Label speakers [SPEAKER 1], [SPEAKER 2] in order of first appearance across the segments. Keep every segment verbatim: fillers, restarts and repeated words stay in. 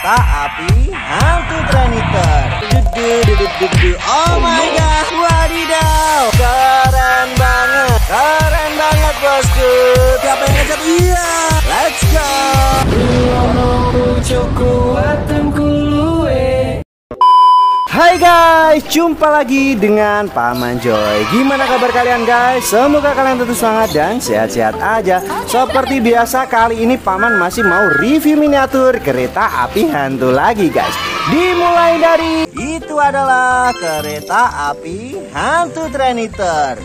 [SPEAKER 1] kereta api hantu Tranitor. Oh my god, wadidaw, keren banget, keren banget bosku. Siapa yang ngecat? Iya, let's go. Hai guys, jumpa lagi dengan Paman Joy. Gimana kabar kalian guys? Semoga kalian tetap semangat dan sehat-sehat aja. Seperti biasa, kali ini Paman masih mau review miniatur kereta api hantu lagi guys. Dimulai dari itu adalah kereta api hantu Tranitor.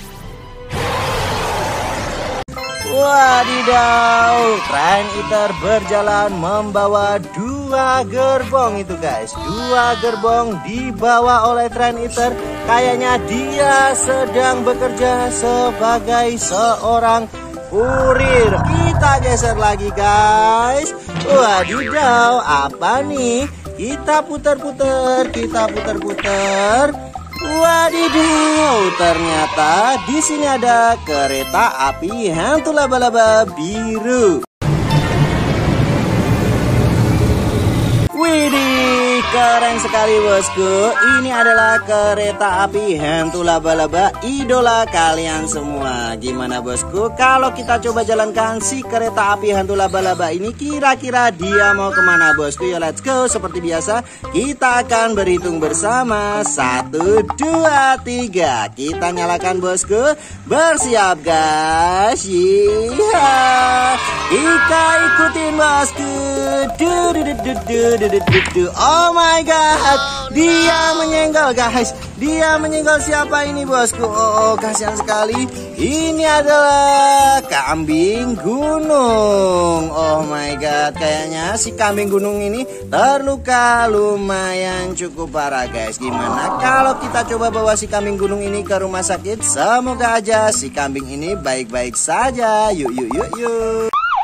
[SPEAKER 1] Wadidaw, Tranitor berjalan membawa dua gerbong itu guys. Dua gerbong dibawa oleh Tranitor. Kayaknya dia sedang bekerja sebagai seorang kurir. Kita geser lagi guys. Wadidaw, apa nih? Kita putar-putar, kita putar-putar. Wadidaw, ternyata di sini ada kereta api hantu laba-laba biru. Widih, keren sekali bosku. Ini adalah kereta api hantu laba-laba idola kalian semua. Gimana bosku, kalau kita coba jalankan si kereta api hantu laba-laba ini, kira-kira dia mau kemana bosku? Ya let's go. Seperti biasa, kita akan berhitung bersama. Satu, dua, tiga. Kita nyalakan bosku. Bersiap guys. Iya, kita ikutin bosku. Oh my god, dia menyenggol guys. Dia menyenggol siapa ini bosku? Oh, oh kasihan sekali. Ini adalah kambing gunung. Oh my god, kayaknya si kambing gunung ini terluka lumayan cukup parah guys. Gimana kalau kita coba bawa si kambing gunung ini ke rumah sakit? Semoga aja si kambing ini baik-baik saja. Yuk yuk yuk yuk.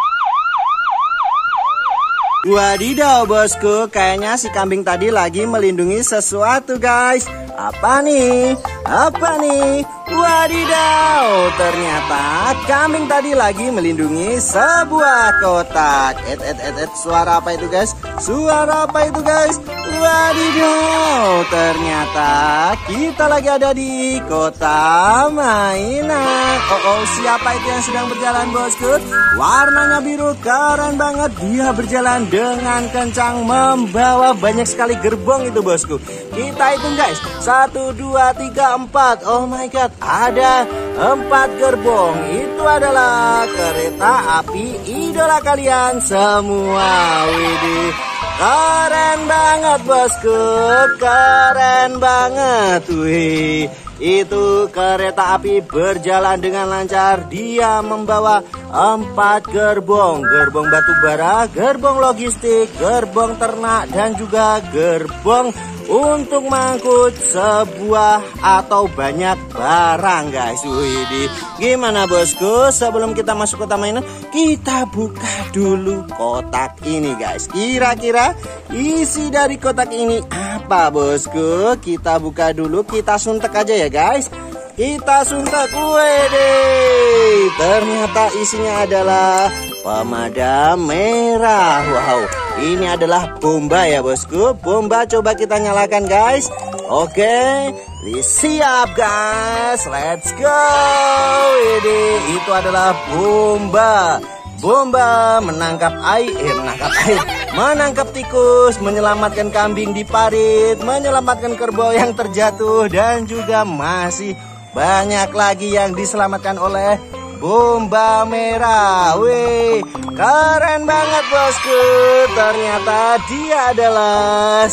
[SPEAKER 1] Wadidaw bosku, kayaknya si kambing tadi lagi melindungi sesuatu guys. Apa nih? Apa nih? Wadidaw, ternyata kambing tadi lagi melindungi sebuah kotak. Et et et et, suara apa itu guys? Suara apa itu guys? Wadidaw, ternyata kita lagi ada di kota mainan. Oh oh, siapa itu yang sedang berjalan bosku? Warnanya biru, keren banget. Dia berjalan dengan kencang membawa banyak sekali gerbong itu bosku. Kita hitung guys, satu, dua, tiga, empat. Oh my god, ada empat gerbong. Itu adalah kereta api idola kalian semua. Widih, keren banget bosku, keren banget. Wih, itu kereta api berjalan dengan lancar. Dia membawa empat gerbong. Gerbong batu bara, gerbong logistik, gerbong ternak, dan juga gerbong untuk mengangkut sebuah atau banyak barang guys. Wih, gimana bosku? Sebelum kita masuk kota mainan, kita buka dulu kotak ini guys. Kira-kira isi dari kotak ini apa bosku? Kita buka dulu, kita suntek aja ya guys. Kita suntek. Wede, ternyata isinya adalah pemadam merah. Wow, ini adalah bomba ya bosku. Bomba coba kita nyalakan guys. Oke, siap guys, let's go. Ini itu adalah bomba. Bomba menangkap air, eh, menangkap air, menangkap tikus, menyelamatkan kambing di parit, menyelamatkan kerbau yang terjatuh, dan juga masih banyak lagi yang diselamatkan oleh bomba merah. Wih, keren banget bosku. Ternyata dia adalah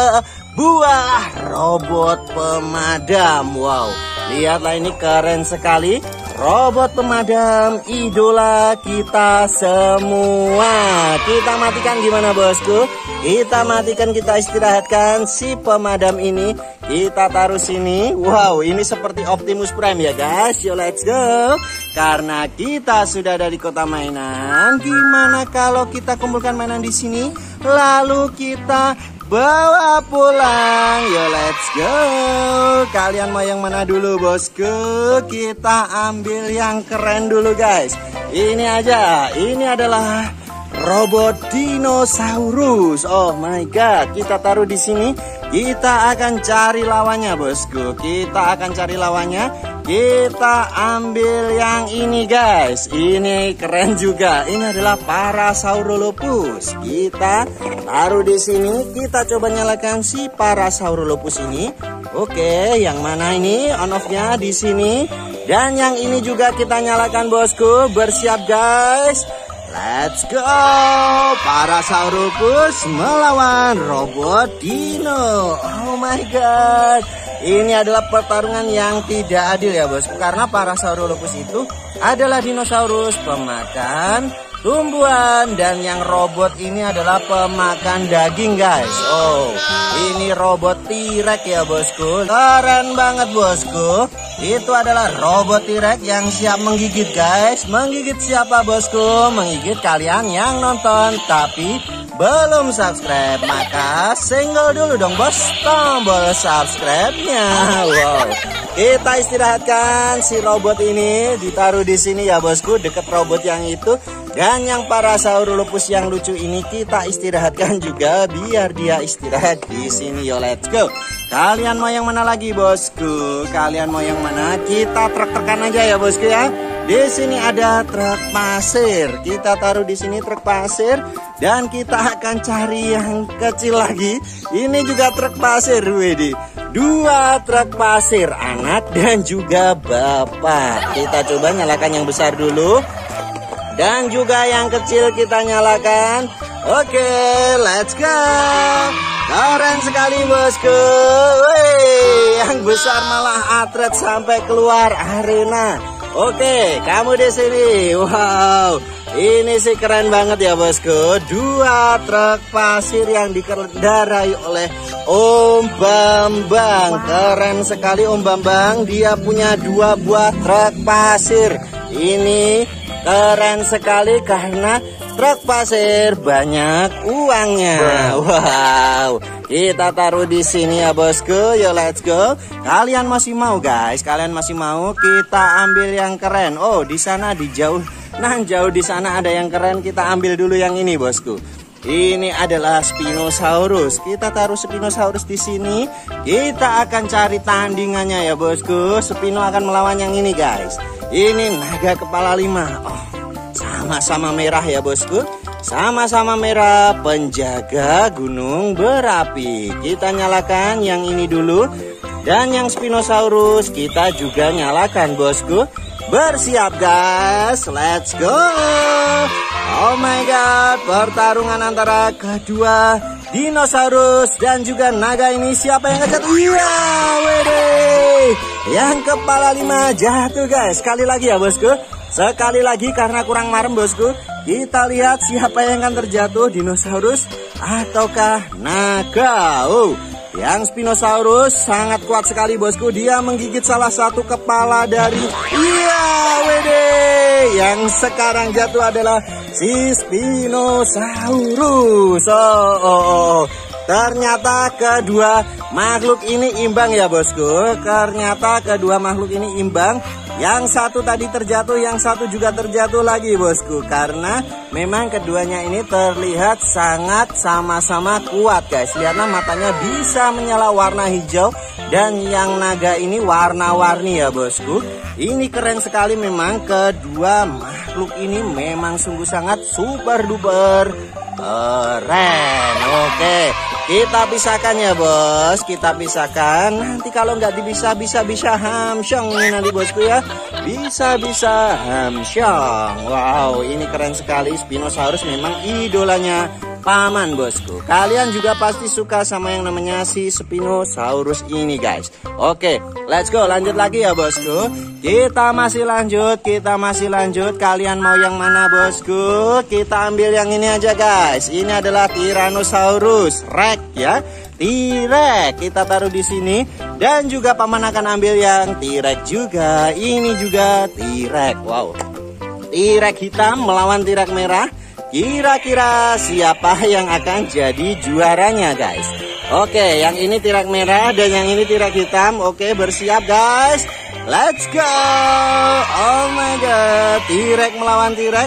[SPEAKER 1] sebuah robot pemadam. Wow, lihatlah ini keren sekali. Robot pemadam idola kita semua. Kita matikan gimana bosku? Kita matikan, kita istirahatkan si pemadam ini. Kita taruh sini. Wow, ini seperti Optimus Prime ya guys. Yo let's go. Karena kita sudah ada di kota mainan, gimana kalau kita kumpulkan mainan di sini, lalu kita bawa pulang? Yo let's go. Kalian mau yang mana dulu bosku? Kita ambil yang keren dulu guys. Ini aja. Ini adalah robot dinosaurus. Oh my god, kita taruh di sini. Kita akan cari lawannya, bosku. Kita akan cari lawannya. Kita ambil yang ini, guys. Ini keren juga. Ini adalah Parasaurolophus. Kita taruh di sini. Kita coba nyalakan si Parasaurolophus ini. Oke, yang mana ini? On off-nya di sini. Dan yang ini juga kita nyalakan, bosku. Bersiap, guys. Let's go. Parasaurolophus melawan robot dino. Oh my god. Ini adalah pertarungan yang tidak adil ya, bosku. Karena Parasaurolophus itu adalah dinosaurus pemakan tumbuhan, dan yang robot ini adalah pemakan daging, guys. Oh, ini robot T-Rex ya, bosku. Keren banget, bosku. Itu adalah robot T-Rex yang siap menggigit, guys. Menggigit siapa, bosku? Menggigit kalian yang nonton tapi belum subscribe. Maka senggol dulu dong, bos, tombol subscribe-nya. Wow. Kita istirahatkan si robot ini, ditaruh di sini ya, bosku, deket robot yang itu. Dan yang Parasaurolophus yang lucu ini kita istirahatkan juga, biar dia istirahat di sini. Yo, let's go. Kalian mau yang mana lagi, bosku? Kalian mau yang mana? Kita truk-trukan aja ya, bosku ya. Di sini ada truk pasir. Kita taruh di sini truk pasir, dan kita akan cari yang kecil lagi. Ini juga truk pasir, Widih. Dua truk pasir, anak dan juga bapak. Kita coba nyalakan yang besar dulu. Dan juga yang kecil kita nyalakan. Oke, let's go. Keren sekali, bosku. Wih, yang besar malah atlet sampai keluar arena. Oke, kamu di sini. Wow, ini sih keren banget ya, bosku. Dua truk pasir yang dikendarai oleh Om Bambang. Keren sekali Om Bambang. Dia punya dua buah truk pasir. Ini keren sekali karena truk pasir banyak uangnya. Wow, kita taruh di sini ya, bosku. Yo, let's go. Kalian masih mau, guys? Kalian masih mau? Kita ambil yang keren. Oh, di sana di jauh, nah jauh di sana ada yang keren. Kita ambil dulu yang ini, bosku. Ini adalah Spinosaurus. Kita taruh Spinosaurus di sini. Kita akan cari tandingannya ya, bosku. Spino akan melawan yang ini, guys. Ini naga kepala lima. Oh, sama-sama merah ya, bosku. Sama-sama merah, penjaga gunung berapi. Kita nyalakan yang ini dulu. Dan yang Spinosaurus kita juga nyalakan, bosku. Bersiap, guys. Let's go. Oh my god, pertarungan antara kedua dinosaurus dan juga naga ini. Siapa yang jatuh? Iya, wede. Yang kepala lima jatuh, guys. Sekali lagi ya, bosku. Sekali lagi karena kurang marem, bosku. Kita lihat siapa yang akan terjatuh, dinosaurus ataukah naga. Oh, yang Spinosaurus sangat kuat sekali, bosku. Dia menggigit salah satu kepala dari, iya, wede. Yang sekarang jatuh adalah si Spinosaurus. Oh, oh, oh. Ternyata kedua makhluk ini imbang ya, bosku. Ternyata kedua makhluk ini imbang. Yang satu tadi terjatuh, yang satu juga terjatuh lagi, bosku. Karena memang keduanya ini terlihat sangat sama-sama kuat, guys. Lihatlah, matanya bisa menyala warna hijau. Dan yang naga ini warna-warni ya, bosku. Ini keren sekali memang. Kedua makhluk ini memang sungguh sangat super duper keren. Oke, kita pisahkan ya, bos. Kita pisahkan. Nanti kalau nggak dipisah, bisa-bisa hamsyong ini nanti, bosku ya. Bisa-bisa hamsyong. Wow, ini keren sekali. Spinosaurus memang idolanya paman, bosku. Kalian juga pasti suka sama yang namanya si Spinosaurus ini, guys. Oke, let's go. Lanjut lagi ya, bosku. Kita masih lanjut. Kita masih lanjut. Kalian mau yang mana, bosku? Kita ambil yang ini aja, guys. Ini adalah Tyrannosaurus Rex ya. T-Rex kita taruh di sini. Dan juga paman akan ambil yang T-Rex juga. Ini juga T-Rex. Wow, T-Rex hitam melawan T-Rex merah. Kira-kira siapa yang akan jadi juaranya, guys? Oke, yang ini T-Rex merah dan yang ini T-Rex hitam. Oke, bersiap, guys. Let's go. Oh my god, T-Rex melawan T-Rex.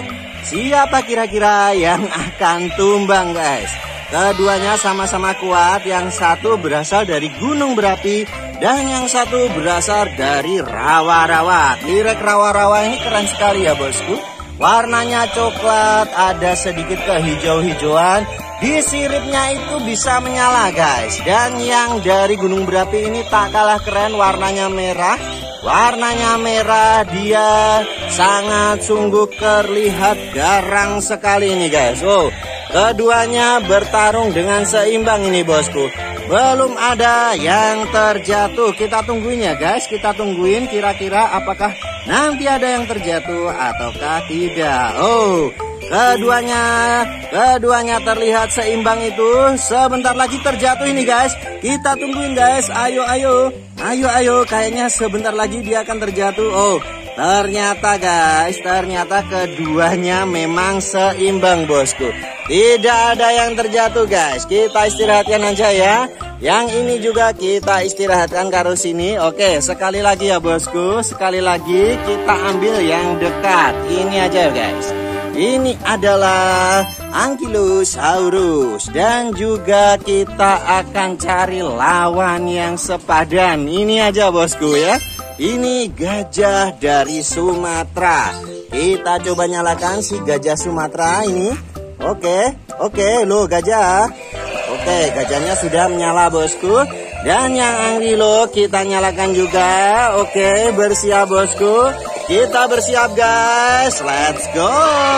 [SPEAKER 1] Siapa kira-kira yang akan tumbang guys? Keduanya sama-sama kuat, yang satu berasal dari gunung berapi dan yang satu berasal dari rawa-rawa. Tirek rawa-rawa ini keren sekali ya bosku. Warnanya coklat, ada sedikit kehijau-hijauan. Di siripnya itu bisa menyala guys. Dan yang dari gunung berapi ini tak kalah keren, warnanya merah. Warnanya merah, dia sangat sungguh terlihat garang sekali ini guys. Oh, keduanya bertarung dengan seimbang ini bosku. Belum ada yang terjatuh. Kita tungguin ya guys, kita tungguin kira-kira apakah nanti ada yang terjatuh ataukah tidak. Oh, keduanya keduanya terlihat seimbang itu. Sebentar lagi terjatuh ini guys. Kita tungguin guys. Ayo ayo. Ayo ayo, kayaknya sebentar lagi dia akan terjatuh. Oh, ternyata guys, ternyata keduanya memang seimbang bosku. Tidak ada yang terjatuh guys. Kita istirahatkan aja ya. Yang ini juga kita istirahatkan karo sini. Oke, sekali lagi ya bosku. Sekali lagi kita ambil yang dekat. Ini aja guys. Ini adalah Ankylosaurus. Dan juga kita akan cari lawan yang sepadan. Ini aja bosku ya. Ini gajah dari Sumatera. Kita coba nyalakan si gajah Sumatera ini. Oke, oke lo gajah. Oke, gajahnya sudah menyala bosku. Dan yang Ankylo kita nyalakan juga. Oke, bersiap bosku. Kita bersiap guys. Let's go.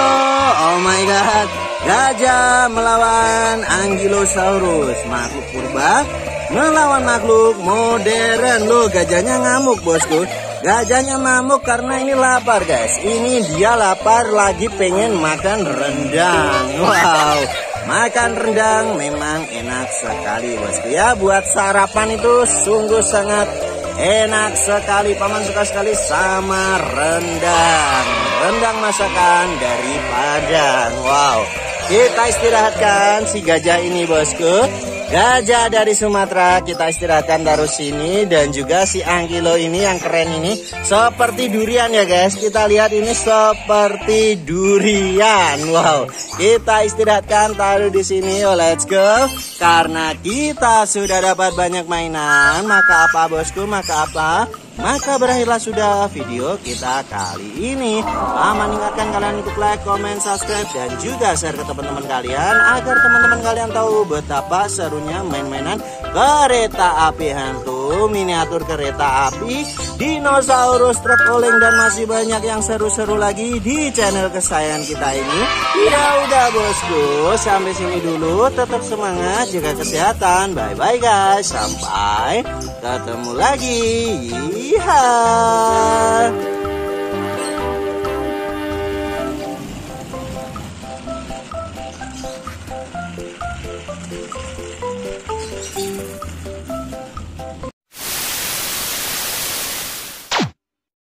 [SPEAKER 1] Oh my god. Gajah melawan Ankylosaurus, makhluk purba melawan makhluk modern. Loh, gajahnya ngamuk bosku. Gajahnya ngamuk karena ini lapar guys. Ini dia lapar, lagi pengen makan rendang. Wow, makan rendang memang enak sekali bosku ya. Buat sarapan itu sungguh sangat enak sekali. Paman suka sekali sama rendang. Rendang masakan dari Padang. Wow, kita istirahatkan si gajah ini bosku. Gajah dari Sumatera kita istirahatkan taruh sini. Dan juga si Ankylo ini yang keren ini seperti durian ya guys. Kita lihat ini seperti durian. Wow, kita istirahatkan taruh di sini. Oh, let's go. Karena kita sudah dapat banyak mainan, maka apa bosku? Maka apa? Maka berakhirlah sudah video kita kali ini. Paman ingatkan kalian untuk like, comment, subscribe, dan juga share ke teman-teman kalian, agar teman-teman kalian tahu betapa serunya main-mainan kereta api hantu, miniatur kereta api, dinosaurus, truk oleng, dan masih banyak yang seru-seru lagi di channel kesayangan kita ini. Ya udah bosku, sampai sini dulu. Tetap semangat, jaga kesehatan. Bye-bye guys, sampai ketemu lagi. Yeehaw.